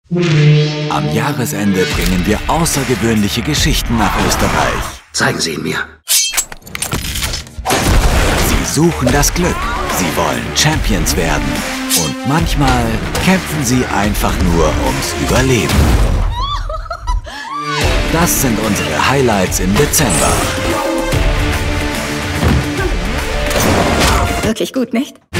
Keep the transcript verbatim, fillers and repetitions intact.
Am Jahresende bringen wir außergewöhnliche Geschichten nach Österreich. Zeigen Sie ihn mir. Sie suchen das Glück. Sie wollen Champions werden. Und manchmal kämpfen sie einfach nur ums Überleben. Das sind unsere Highlights im Dezember. Wirklich gut, nicht?